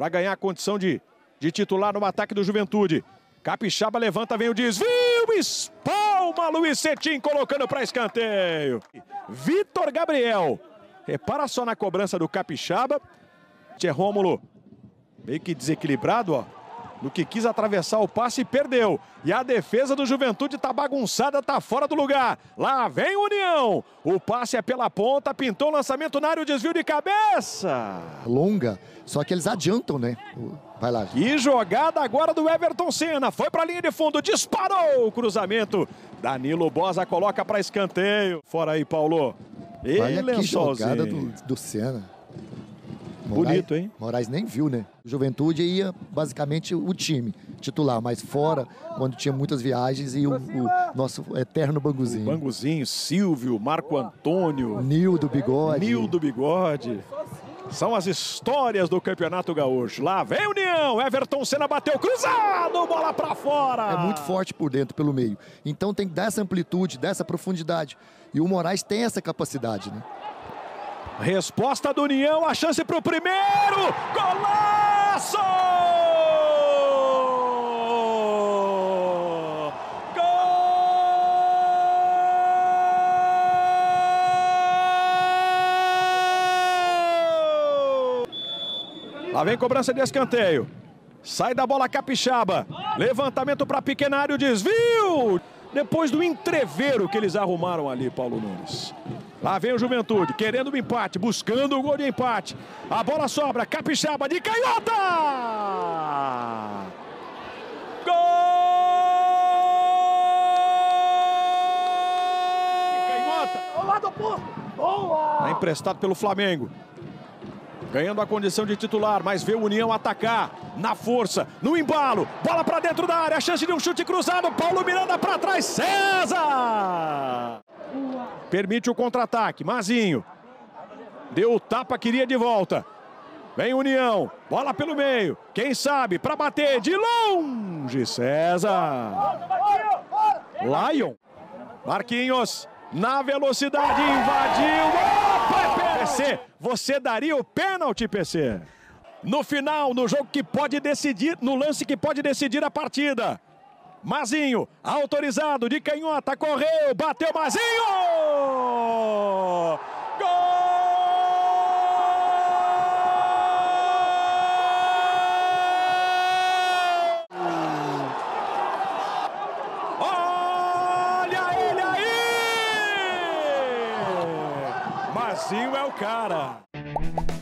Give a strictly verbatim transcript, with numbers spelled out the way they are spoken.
para ganhar a condição de, de titular no ataque do Juventude. Capixaba levanta, vem o desvio, espalma Luiz Cetim colocando para escanteio. Vitor Gabriel, repara só na cobrança do Capixaba. Tchê Rômulo, meio que desequilibrado, ó, no que quis atravessar o passe e perdeu. E a defesa do Juventude tá bagunçada, tá fora do lugar. Lá vem o União. O passe é pela ponta, pintou o lançamento na área, o desvio de cabeça. Longa, só que eles adiantam, né? Vai lá. E jogada agora do Everton Senna. Foi pra linha de fundo, disparou o cruzamento. Danilo Bosa coloca para escanteio. Fora aí, Paulo. Olha que jogada do, do Senna. Moraes, bonito, hein? Moraes nem viu, né? Juventude ia basicamente o time titular, mas fora, quando tinha muitas viagens, e o, o nosso eterno Banguzinho. O Banguzinho, Silvio, Marco Antônio. Nildo Bigode. Nildo Bigode. São as histórias do Campeonato Gaúcho. Lá vem União, Everton Senna bateu cruzado, bola pra fora. É muito forte por dentro, pelo meio. Então tem que dar essa amplitude, dessa profundidade. E o Moraes tem essa capacidade, né? Resposta do União, a chance para o primeiro, golaço! Gol! Lá vem cobrança de escanteio, sai da bola Capixaba, levantamento para pequenário, desvio! Depois do entreveiro que eles arrumaram ali, Paulo Nunes. Lá vem o Juventude, querendo um empate, buscando o gol de empate. A bola sobra, Capixaba de canhota! Gol! De canhota! Boa! É emprestado pelo Flamengo. Ganhando a condição de titular, mas vê o União atacar na força, no embalo, bola para dentro da área, a chance de um chute cruzado, Paulo Miranda para trás, César! Permite o contra-ataque, Mazinho. Deu o tapa, queria de volta. Vem União, bola pelo meio, quem sabe, para bater de longe, César. Lion, Marquinhos, na velocidade, invadiu. Opa, P C, você daria o pênalti, P C? No final, no jogo que pode decidir, no lance que pode decidir a partida. Mazinho, autorizado, de canhota, correu, bateu Mazinho! Gol! Olha ele aí! Mazinho é o cara.